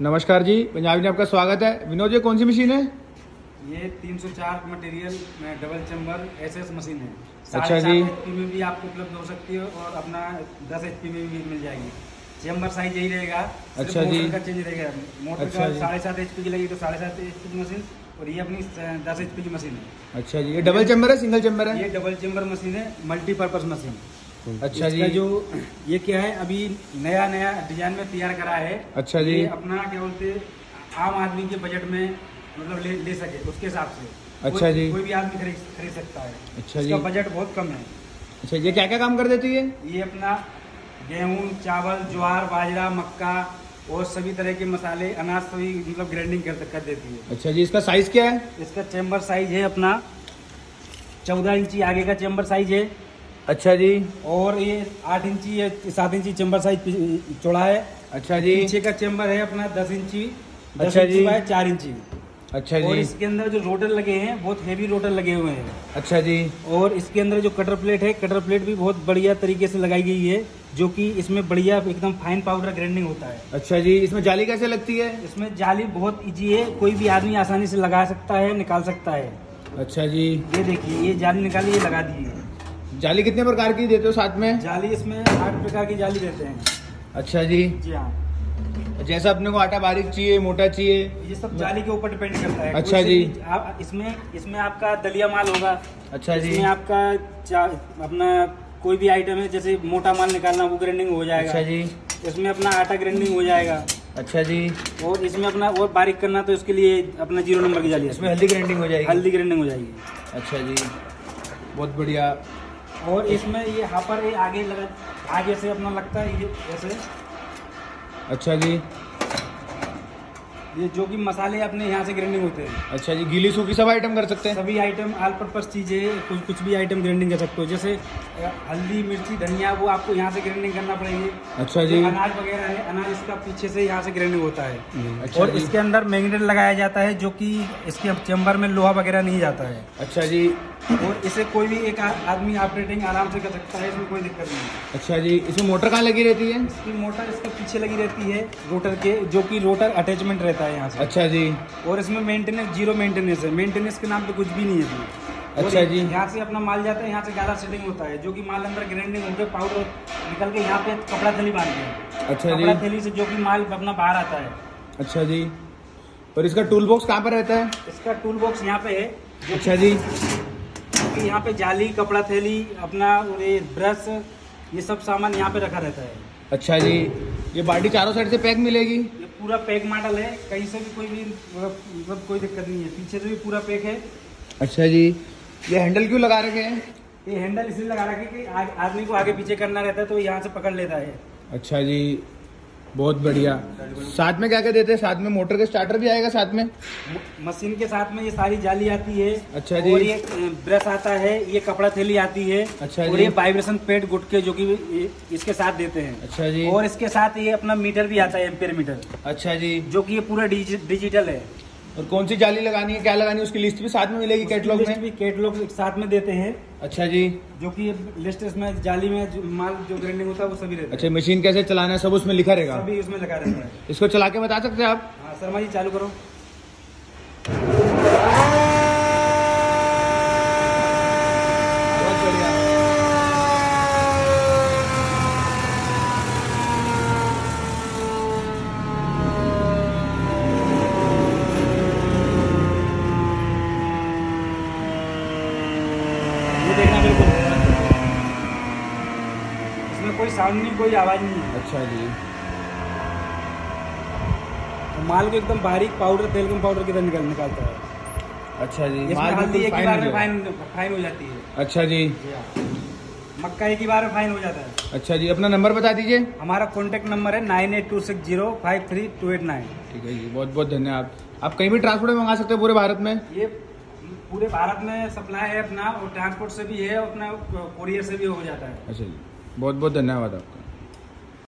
नमस्कार जी, पंजाबी में आपका स्वागत है। विनोद जी, कौन सी मशीन है? ये 304 मटेरियल में डबल चैम्बर एसएस मशीन है। अच्छा जी। 7.5 HP में भी आपको उपलब्ध हो सकती है और अपना 10 HP में भी मिल जाएगी। चैम्बर साइज यही रहेगा। अच्छा जी। मोटर का चेंज रहेगा। मोटर अच्छा का जी। 7.5 HP की लगी तो 7.5 HP की मशीन, और ये अपनी 10 HP की मशीन है। अच्छा जी, ये डबल चैम्बर है सिंगल चैम्बर है? ये डबल चैम्बर मशीन है, मल्टीपर्पज मशीन। अच्छा जी। इसका जो ये क्या है, अभी नया डिजाइन में तैयार करा है। अच्छा जी। ये अपना क्या बोलते आम आदमी के बजट में मतलब ले सके उसके हिसाब से। अच्छा जी। कोई भी आदमी खरीद सकता है। अच्छा इसका जी। बजट बहुत कम है। अच्छा, ये क्या क्या काम कर देती है? ये अपना गेहूं, चावल, ज्वार, बाजरा, मक्का और सभी तरह के मसाले, अनाज सभी मतलब ग्राइंडिंग कर देती है। अच्छा जी, इसका साइज क्या है? इसका चैम्बर साइज है अपना 14 इंची आगे का चैम्बर साइज है। अच्छा जी। और ये 8 इंची या 7 इंची चैम्बर साइज चौड़ा है। अच्छा जी। पीछे का चैम्बर है अपना 10 इंची, 10 अच्छा इंची जी। बाय 4 इंची। अच्छा और जी। इसके अंदर जो रोटर लगे हैं बहुत हेवी रोटर लगे हुए हैं। अच्छा जी। और इसके अंदर जो कटर प्लेट है, कटर प्लेट भी बहुत बढ़िया तरीके से लगाई गई है, जो कि इसमें बढ़िया एकदम फाइन पाउडर ग्राइंडिंग होता है। अच्छा जी, इसमें जाली कैसे लगती है? इसमें जाली बहुत इजी है, कोई भी आदमी आसानी से लगा सकता है, निकाल सकता है। अच्छा जी। ये देखिए, ये जाली निकाली, ये लगा दीजिए। जाली कितने प्रकार की देते हो साथ में? जाली इसमें 8 प्रकार की जाली देते हैं। अच्छा जी। जी हाँ, जैसा अपने को आटा बारीक चाहिए, मोटा चाहिए, ये सब जाली के ऊपर डिपेंड करता है। अच्छा कोई से जी। भी आप इसमें आपका दलिया माल होगा। अच्छा जी। इसमें आपका अपना कोई भी आइटम है, जैसे मोटा माल निकालना, वो ग्राइंडिंग हो जाएगा। अच्छा जी। इसमें अपना आटा ग्राइंडिंग हो जाएगा। अच्छा जी। और इसमें अपना और बारीक करना तो इसके लिए अपना 0 नंबर की जाली है। इसमें हल्दी ग्राइंडिंग हो जाएगी? हल्दी ग्राइंडिंग हो जाएगी। अच्छा जी, बहुत बढ़िया। और इसमें ये हापर ये आगे से अपना लगता है, ये ऐसे। अच्छा जी। ये जो कि मसाले अपने यहाँ से ग्राइंडिंग होते हैं। अच्छा जी, गीली सूखी सब आइटम कर सकते हैं? सभी आइटम ऑल पर्पस चीजें, कुछ भी आइटम ग्राइंडिंग कर सकते हो। जैसे हल्दी, मिर्ची, धनिया, वो आपको यहाँ से ग्राइंडिंग करना पड़ेगी। अच्छा जी। जो अनाज वगैरह है, अनाज इसका पीछे से यहाँ से ग्राइंडिंग होता है। अच्छा और जी। इसके अंदर मैग्नेट लगाया जाता है, जो कि इसके चैम्बर में लोहा वगैरह नहीं जाता है। अच्छा जी। और इसे कोई भी एक आदमी ऑपरेटिंग आराम से कर सकता है, इसमें कोई दिक्कत नहीं है। अच्छा जी, इसमें मोटर कहाँ लगी रहती है? इसकी मोटर इसके पीछे लगी रहती है रोटर के, जो कि रोटर अटैचमेंट रहता है यहाँ से। अच्छा जी। और इसमें मेंटेनेंस 0 मेंटेनेंस है। मेंटेनेंस के नाम पे कुछ भी नहीं है इसमें। अच्छा जी। यहाँ से अपना माल जाता है, यहाँ से गाला सेटिंग होता है, जो कि माल अंदर ग्राइंडिंग होकर पाउडर निकल के यहाँ पे कपड़ा थैली बांधते हैं। अच्छा जी। कपड़ा थैली से जो कि माल अपना बाहर आता है। अच्छा जी। और इसका टूल बॉक्स कहाँ पर रहता है? इसका टूल बॉक्स यहाँ पे है। अच्छा जी। कि यहाँ पे जाली, कपड़ा थैली, अपना ये ब्रश, ये सब सामान यहाँ पे रखा रहता है। अच्छा जी, ये बाल्टी चारों साइड से पैक मिलेगी? ये पूरा पैक मॉडल है, कहीं से भी कोई भी मतलब कोई दिक्कत नहीं है। पीछे से भी पूरा पैक है। अच्छा जी, ये हैंडल क्यों लगा रखे हैं? ये हैंडल इसलिए लगा रखे कि आदमी को आगे पीछे करना रहता है तो यहाँ से पकड़ लेता है। अच्छा जी, बहुत बढ़िया। साथ में क्या क्या देते हैं? साथ में मोटर के स्टार्टर भी आएगा साथ में? मशीन के साथ में ये सारी जाली आती है। अच्छा जी। और ये ब्रश आता है, ये कपड़ा थैली आती है। अच्छा और जी। ये वाइब्रेशन पैड गुटके जो कि इसके साथ देते हैं। अच्छा जी। और इसके साथ ये अपना मीटर भी आता है, एम्पेयर मीटर, अच्छा जी। जो कि ये पूरा डिजिटल है। और कौन सी जाली लगानी है, क्या लगानी है, उसकी लिस्ट भी साथ में मिलेगी कैटलॉग लिस्ट में? भी कैटलॉग साथ में देते हैं, अच्छा जी। जो कि ये लिस्ट इसमें जाली में जो माल जो ग्राइंडिंग होता है वो सभी रहता अच्छा, मशीन कैसे चलाना है सब उसमें लिखा है। रहेगा? सभी उसमें लगा रहता है। इसको चला के बता सकते हैं आप? हाँ शर्मा जी, चालू करो। बहुत बढ़िया। ये देखना बिल्कुल, इसमें कोई साउंड नहीं, कोई आवाज नहीं है। अच्छा जी। तो माल को एकदम बारीक पाउडर, तेल पाउडर की तरह निकालता है। अच्छा जी, इसमें माल हल्दी बिल्कुल एक ही फाइन बार हो में जाएगा। फाइन हो जाती है। अच्छा जी। जी हाँ। मक्का एक ही बार में फाइन हो जाता है। अच्छा जी, अपना नंबर बता दीजिए। हमारा कॉन्टेक्ट नंबर है 9826053289। ठीक है जी, बहुत बहुत धन्यवाद। आप कहीं भी ट्रांसपोर्ट में मंगा सकते हो पूरे भारत में? ये पूरे भारत में सप्लाई है अपना, और ट्रांसपोर्ट से भी है, अपना कोरियर से भी हो जाता है। अच्छा जी, बहुत बहुत धन्यवाद आपका।